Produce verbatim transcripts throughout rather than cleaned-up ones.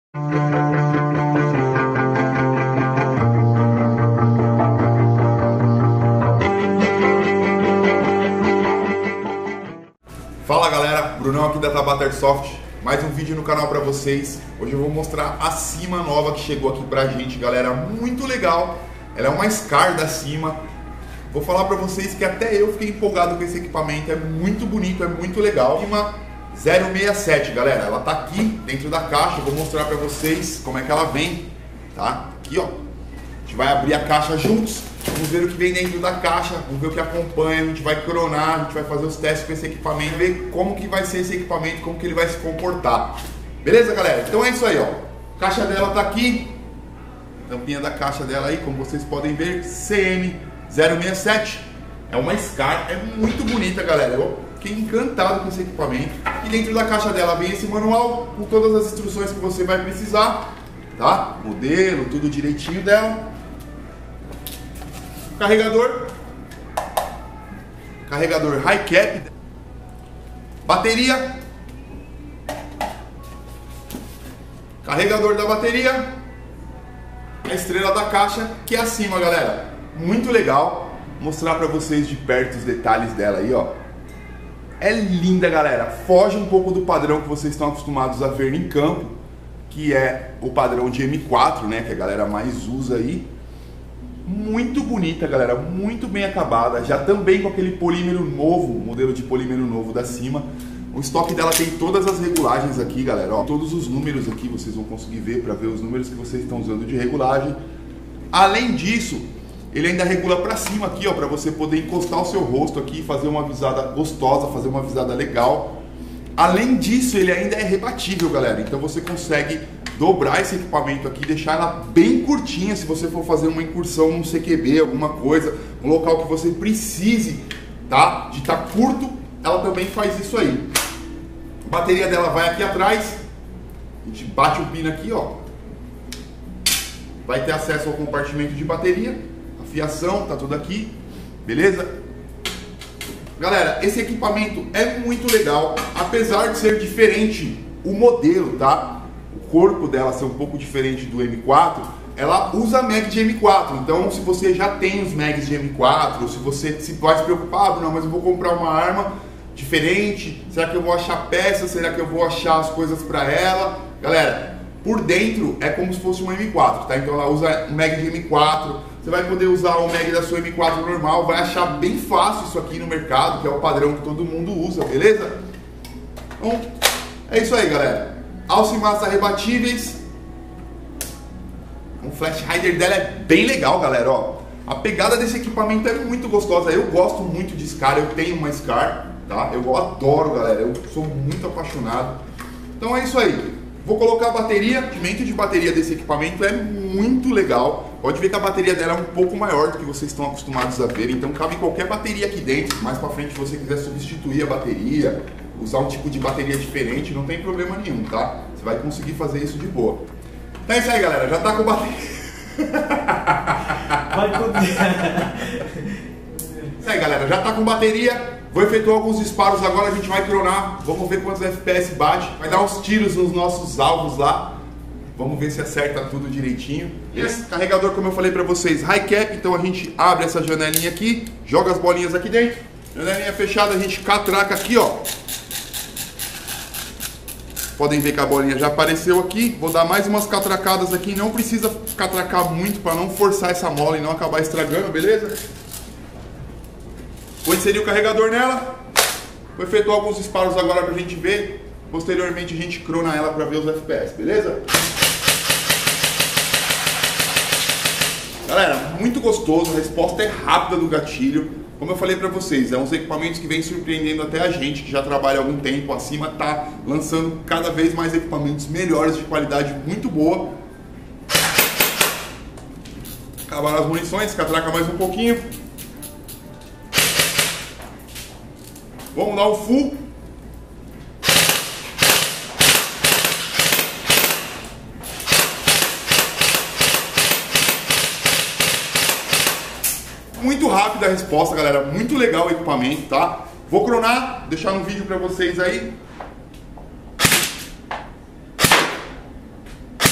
Fala galera, Brunão aqui da Tabata Airsoft, mais um vídeo no canal pra vocês. Hoje eu vou mostrar a Cima nova que chegou aqui pra gente, galera, muito legal. Ela é uma Scar da Cima. Vou falar pra vocês que até eu fiquei empolgado com esse equipamento, é muito bonito, é muito legal. Cima zero seis sete, galera, ela tá aqui dentro da caixa, eu vou mostrar pra vocês como é que ela vem, tá? Aqui ó, a gente vai abrir a caixa juntos. Vamos ver o que vem dentro da caixa, vamos ver o que acompanha, a gente vai cronar, a gente vai fazer os testes com esse equipamento, ver como que vai ser esse equipamento, como que ele vai se comportar. Beleza, galera? Então é isso aí, ó. A caixa dela tá aqui, tampinha da caixa dela aí, como vocês podem ver, C M zero seis sete. É uma Scar, é muito bonita, galera. Eu fiquei encantado com esse equipamento. E dentro da caixa dela vem esse manual com todas as instruções que você vai precisar, tá? Modelo, tudo direitinho dela. Carregador, carregador high cap, bateria, carregador da bateria, a estrela da caixa que é acima, galera, muito legal. Vou mostrar pra vocês de perto os detalhes dela aí, ó. É linda, galera, foge um pouco do padrão que vocês estão acostumados a ver em campo, que é o padrão de M quatro, né, que a galera mais usa aí. Muito bonita, galera, muito bem acabada, já também com aquele polímero novo, modelo de polímero novo da Cima. O estoque dela tem todas as regulagens aqui, galera, ó, todos os números aqui vocês vão conseguir ver para ver os números que vocês estão usando de regulagem. Além disso, ele ainda regula para cima aqui, ó, para você poder encostar o seu rosto aqui e fazer uma visada gostosa, fazer uma visada legal. Além disso, ele ainda é rebatível, galera, então você consegue dobrar esse equipamento aqui, deixar ela bem curtinha se você for fazer uma incursão num C Q B, alguma coisa, um local que você precise, tá? De estar tá curto, ela também faz isso aí. A bateria dela vai aqui atrás, a gente bate o pino aqui, ó. Vai ter acesso ao compartimento de bateria, a fiação, tá tudo aqui, beleza? Galera, esse equipamento é muito legal, apesar de ser diferente o modelo, tá? O corpo dela ser um pouco diferente do M quatro, ela usa mag de M quatro, então se você já tem os mags de M quatro, se você se vai se preocupar, não, mas eu vou comprar uma arma diferente, será que eu vou achar peças, será que eu vou achar as coisas para ela? Galera, por dentro é como se fosse uma M quatro, tá? Então ela usa um mag de M quatro, você vai poder usar o mag da sua M quatro normal, vai achar bem fácil isso aqui no mercado, que é o padrão que todo mundo usa, beleza? Então, é isso aí, galera. Alça e massa rebatíveis. O flash rider dela é bem legal, galera, ó. A pegada desse equipamento é muito gostosa. Eu gosto muito de Scar, eu tenho uma Scar, tá? Eu adoro, galera, eu sou muito apaixonado. Então é isso aí. Vou colocar a bateria, o rendimento de bateria desse equipamento é muito legal. Pode ver que a bateria dela é um pouco maior do que vocês estão acostumados a ver, então cabe qualquer bateria aqui dentro. Mais pra frente, se você quiser substituir a bateria, usar um tipo de bateria diferente, não tem problema nenhum, tá? Você vai conseguir fazer isso de boa. Então é isso aí, galera, já tá com bateria. Vai poder. Isso aí, galera, já tá com bateria. Vou efetuar alguns disparos agora, a gente vai cronar. Vamos ver quantos F P S bate. Vai dar uns tiros nos nossos alvos lá. Vamos ver se acerta tudo direitinho. Esse carregador, como eu falei pra vocês, high cap. Então a gente abre essa janelinha aqui, joga as bolinhas aqui dentro. Janelinha fechada, a gente catraca aqui, ó. Podem ver que a bolinha já apareceu aqui. Vou dar mais umas catracadas aqui. Não precisa catracar muito para não forçar essa mola e não acabar estragando, beleza? Vou inserir o carregador nela. Vou efetuar alguns disparos agora pra gente ver. Posteriormente a gente crona ela para ver os F P S, beleza? Galera, muito gostoso. A resposta é rápida do gatilho. Como eu falei pra vocês, é uns equipamentos que vem surpreendendo até a gente, que já trabalha há algum tempo. A Cima tá lançando cada vez mais equipamentos melhores, de qualidade muito boa. Acabaram as munições, catraca mais um pouquinho. Vamos dar o full. Muito rápida a resposta, galera, muito legal o equipamento, tá? Vou cronar, deixar um vídeo pra vocês aí.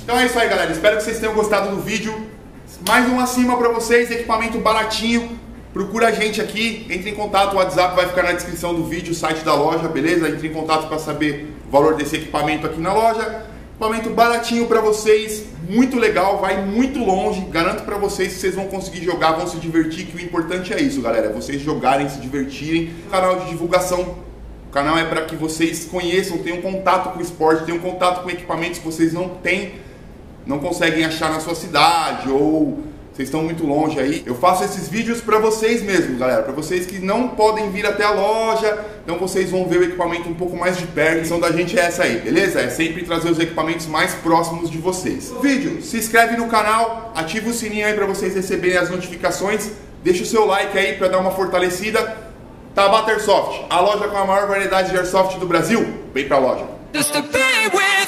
Então é isso aí, galera. Espero que vocês tenham gostado do vídeo. Mais um acima pra vocês, equipamento baratinho. Procura a gente aqui, entre em contato, o WhatsApp vai ficar na descrição do vídeo, o site da loja, beleza? Entre em contato para saber o valor desse equipamento aqui na loja. Equipamento baratinho para vocês, muito legal, vai muito longe. Garanto para vocês que vocês vão conseguir jogar, vão se divertir, que o importante é isso, galera. Vocês jogarem, se divertirem. Canal de divulgação, o canal é para que vocês conheçam, tenham contato com o esporte, tenham contato com equipamentos que vocês não têm, não conseguem achar na sua cidade ou vocês estão muito longe aí. Eu faço esses vídeos para vocês mesmos, galera, para vocês que não podem vir até a loja, então vocês vão ver o equipamento um pouco mais de perto. A missão da gente é essa aí, beleza? É sempre trazer os equipamentos mais próximos de vocês. Vídeo, se inscreve no canal, ativa o sininho aí para vocês receberem as notificações, deixa o seu like aí para dar uma fortalecida. Tabata Airsoft, a loja com a maior variedade de Airsoft do Brasil, vem pra loja.